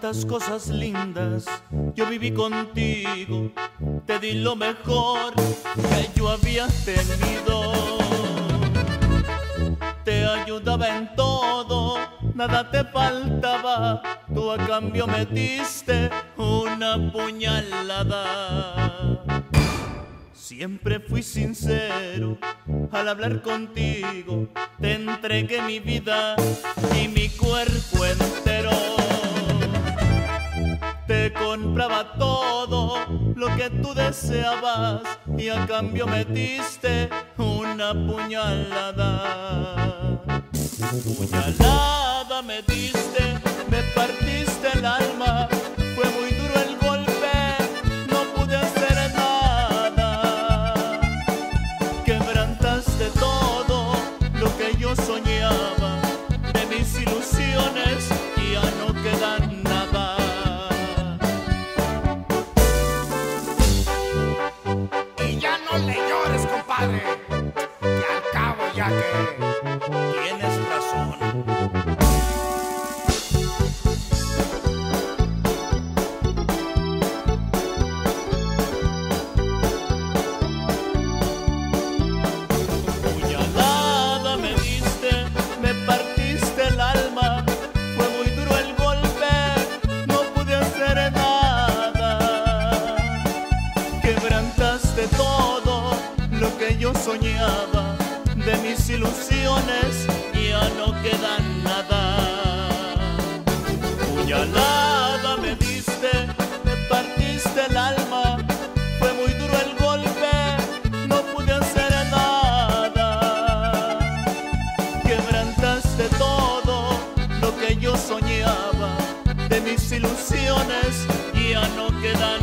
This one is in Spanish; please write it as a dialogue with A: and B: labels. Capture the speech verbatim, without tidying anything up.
A: tantas cosas lindas yo viví contigo, te di lo mejor que yo había tenido. Te ayudaba en todo, nada te faltaba, tú a cambio me diste una puñalada. Siempre fui sincero al hablar contigo, te entregué mi vida y mi cuerpo entero. Te compraba todo lo que tú deseabas y a cambio me diste una puñalada. Puñalada me diste, me partiste el alma, fue muy duro el golpe, no pude hacer nada. Quebrantaste todo lo que yo soñaba, de mis ilusiones ya no quedan nada.
B: Y ya no le llores, compadre, que al cabo ya que
A: tienes razón. Puñalada me diste, me partiste el alma, fue muy duro el golpe, no pude hacer nada. Quebrantaste todo lo que yo soñaba, de mis ilusiones ya no quedan nada. Puñalada me diste, me partiste el alma, fue muy duro el golpe, no pude hacer nada. Quebrantaste todo lo que yo soñaba, de mis ilusiones ya no quedan